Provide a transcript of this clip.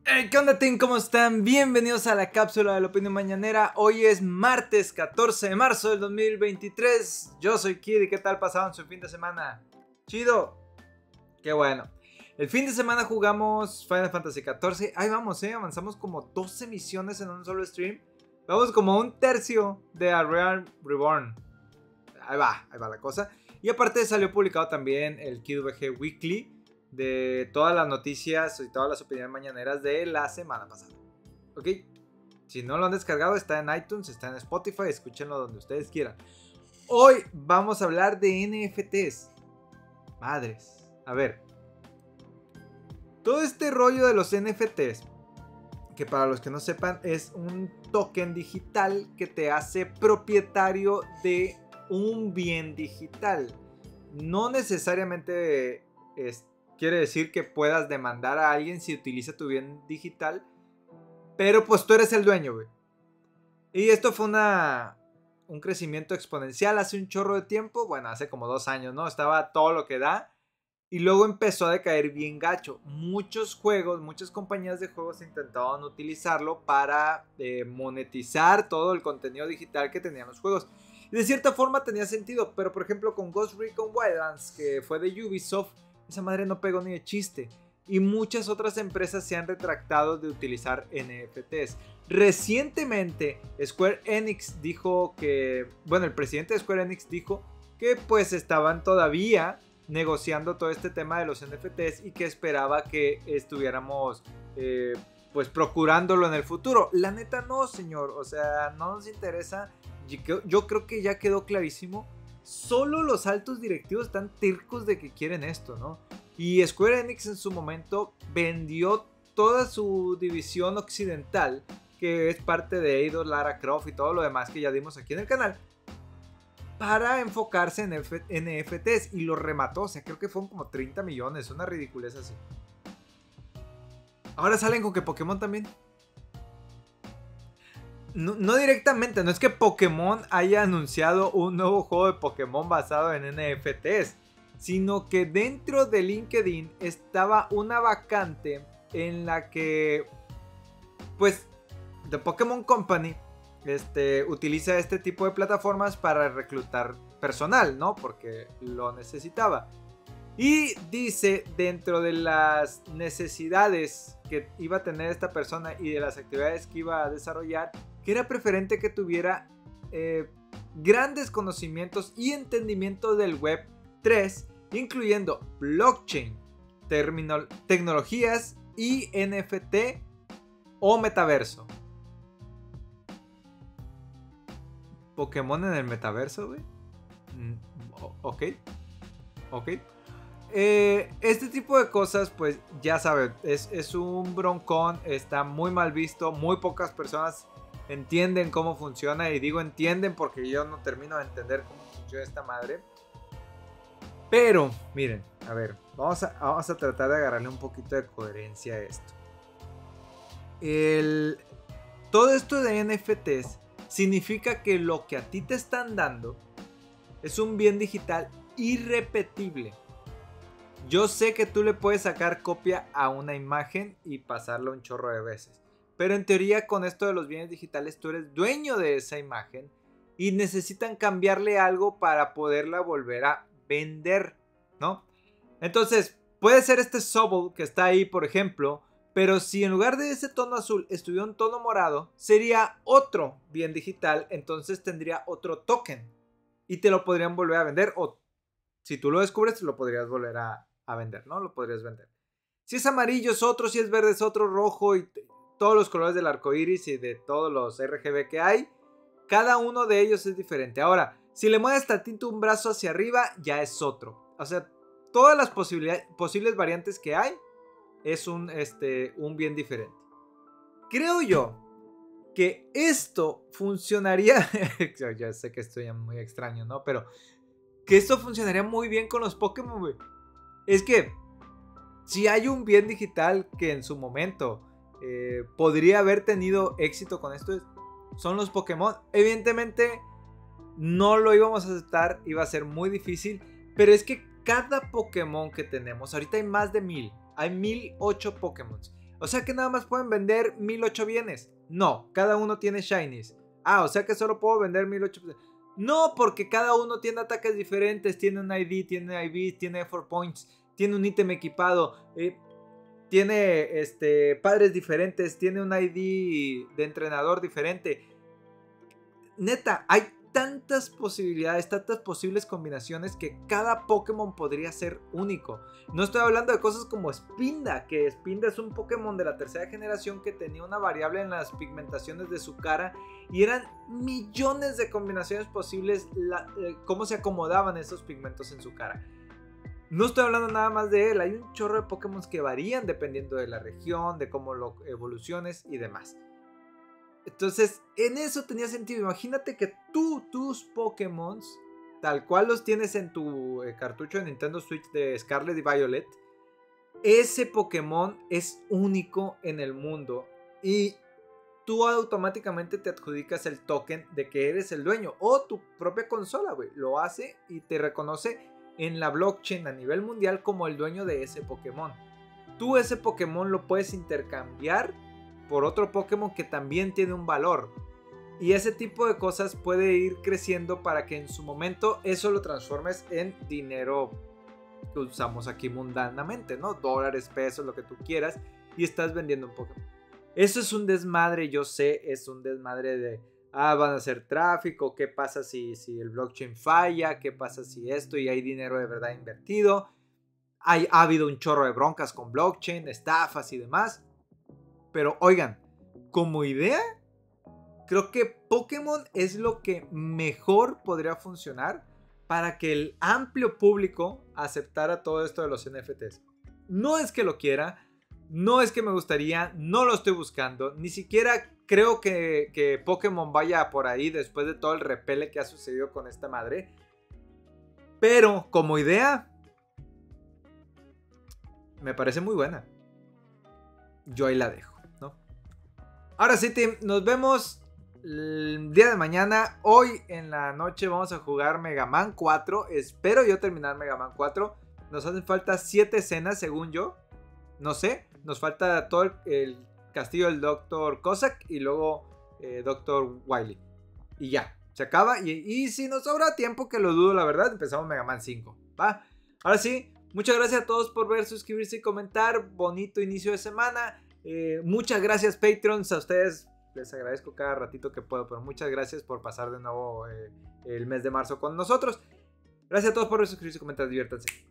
Hey, ¿qué onda, team? ¿Cómo están? Bienvenidos a la cápsula de la opinión mañanera. Hoy es martes 14 de marzo del 2023. Yo soy Kid y ¿qué tal pasaron su fin de semana? Chido. Qué bueno. El fin de semana jugamos Final Fantasy XIV. Ahí vamos, avanzamos como 12 misiones en un solo stream. Vamos como un tercio de A Realm Reborn. Ahí va la cosa. Y aparte salió publicado también el KidVG Weekly de todas las noticias y todas las opiniones mañaneras de la semana pasada. ¿Ok? Si no lo han descargado, está en iTunes, está en Spotify, escúchenlo donde ustedes quieran. Hoy vamos a hablar de NFTs. Madres. A ver. Todo este rollo de los NFTs, que para los que no sepan, es un token digital que te hace propietario de un bien digital. No necesariamente quiere decir que puedas demandar a alguien si utiliza tu bien digital, pero pues tú eres el dueño, güey. Y esto fue un crecimiento exponencial hace un chorro de tiempo, bueno, hace como 2 años, ¿no? Estaba todo lo que da y luego empezó a decaer bien gacho. Muchos juegos, muchas compañías de juegos intentaban utilizarlo para monetizar todo el contenido digital que tenían los juegos. Y de cierta forma tenía sentido, pero por ejemplo con Ghost Recon Wildlands, que fue de Ubisoft, esa madre no pegó ni de chiste. Y muchas otras empresas se han retractado de utilizar NFTs. Recientemente Square Enix dijo que, bueno, el presidente de Square Enix dijo que pues estaban todavía negociando todo este tema de los NFTs y que esperaba que estuviéramos pues procurándolo en el futuro. La neta no, señor, o sea, no nos interesa. Yo creo que ya quedó clarísimo. Solo los altos directivos están tercos de que quieren esto, ¿no? Y Square Enix en su momento vendió toda su división occidental, que es parte de Eidos, Lara Croft y todo lo demás que ya dimos aquí en el canal, para enfocarse en NFTs y lo remató. O sea, creo que fueron como 30 millones, una ridiculez así. Ahora salen con que Pokémon también. No directamente, no es que Pokémon haya anunciado un nuevo juego de Pokémon basado en NFTs, sino que dentro de LinkedIn estaba una vacante en la que, pues, The Pokémon Company utiliza este tipo de plataformas para reclutar personal, ¿no? Porque lo necesitaba. Y dice, dentro de las necesidades que iba a tener esta persona y de las actividades que iba a desarrollar, que era preferente que tuviera grandes conocimientos y entendimiento del Web 3, incluyendo blockchain, tecnologías y NFT o metaverso. ¿Pokémon en el metaverso, güey? Ok. Este tipo de cosas, pues ya saben, es un broncón, está muy mal visto, muy pocas personas entienden cómo funciona, y digo entienden porque yo no termino de entender cómo funciona esta madre. Pero, miren, a ver, vamos a tratar de agarrarle un poquito de coherencia a esto. Todo esto de NFTs significa que lo que a ti te están dando es un bien digital irrepetible. Yo sé que tú le puedes sacar copia a una imagen y pasarla un chorro de veces, pero en teoría con esto de los bienes digitales tú eres dueño de esa imagen y necesitan cambiarle algo para poderla volver a vender, ¿no? Entonces puede ser este Sobble que está ahí, por ejemplo, pero si en lugar de ese tono azul estuviera un tono morado, sería otro bien digital, entonces tendría otro token y te lo podrían volver a vender, o si tú lo descubres lo podrías volver a vender, ¿no? Lo podrías vender. Si es amarillo es otro, si es verde es otro, rojo, y todos los colores del arco iris y de todos los RGB que hay, cada uno de ellos es diferente. Ahora, si le mueves tantito un brazo hacia arriba, ya es otro. O sea, todas las posibles variantes que hay es un bien diferente. Creo yo que esto funcionaría. Ya sé que esto ya es muy extraño, ¿no? Pero que esto funcionaría muy bien con los Pokémon, güey. Es que si hay un bien digital que en su momento podría haber tenido éxito con esto, son los Pokémon. Evidentemente no lo íbamos a aceptar, iba a ser muy difícil, pero es que cada Pokémon que tenemos, ahorita hay más de 1000, hay 1008 Pokémon. O sea que nada más pueden vender 1008 bienes. No, cada uno tiene shinies. O sea que solo puedo vender 1008 bienes. No, porque cada uno tiene ataques diferentes. Tiene un ID, tiene IVs, tiene 4 points, tiene un ítem equipado. Tiene padres diferentes, tiene un ID de entrenador diferente. Neta, hay tantas posibilidades, tantas posibles combinaciones que cada Pokémon podría ser único. No estoy hablando de cosas como Spinda, que Spinda es un Pokémon de la tercera generación que tenía una variable en las pigmentaciones de su cara y eran millones de combinaciones posibles cómo se acomodaban esos pigmentos en su cara. No estoy hablando nada más de él, hay un chorro de Pokémon que varían dependiendo de la región, de cómo lo evoluciones y demás. Entonces, en eso tenía sentido. Imagínate que tus Pokémon, tal cual los tienes en tu cartucho de Nintendo Switch de Scarlet y Violet, ese Pokémon es único en el mundo y tú automáticamente te adjudicas el token de que eres el dueño, o tu propia consola, güey, lo hace y te reconoce en la blockchain a nivel mundial como el dueño de ese Pokémon. Tú ese Pokémon lo puedes intercambiar por otro Pokémon que también tiene un valor. Y ese tipo de cosas puede ir creciendo para que en su momento eso lo transformes en dinero que usamos aquí mundanamente, ¿no? Dólares, pesos, lo que tú quieras, y estás vendiendo un Pokémon. Eso es un desmadre, yo sé, es un desmadre de van a hacer tráfico, qué pasa si el blockchain falla, qué pasa si esto, y hay dinero de verdad invertido. Ha habido un chorro de broncas con blockchain, estafas y demás. Pero oigan, como idea, creo que Pokémon es lo que mejor podría funcionar para que el amplio público aceptara todo esto de los NFTs. No es que lo quiera, no es que me gustaría, no lo estoy buscando, ni siquiera creo que Pokémon vaya por ahí después de todo el repele que ha sucedido con esta madre. Pero como idea, me parece muy buena. Yo ahí la dejo, ¿no? Ahora sí, team, nos vemos el día de mañana. Hoy en la noche vamos a jugar Mega Man 4. Espero yo terminar Mega Man 4. Nos hacen falta 7 escenas, según yo. No sé, nos falta todo el castillo del Dr. Cossack y luego Dr. Wily. Y ya, se acaba. Y si nos sobra tiempo, que lo dudo la verdad, empezamos Mega Man 5. ¿Va? Ahora sí, muchas gracias a todos por ver, suscribirse y comentar. Bonito inicio de semana. Muchas gracias Patreons, a ustedes les agradezco cada ratito que puedo, pero muchas gracias por pasar de nuevo el mes de marzo con nosotros. Gracias a todos por ver, suscribirse y comentar, diviértanse.